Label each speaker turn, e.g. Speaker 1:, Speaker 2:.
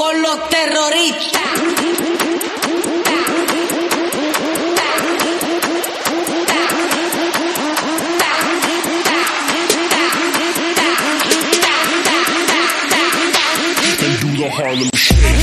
Speaker 1: con los terroristas.
Speaker 2: And do the Harlem Shake.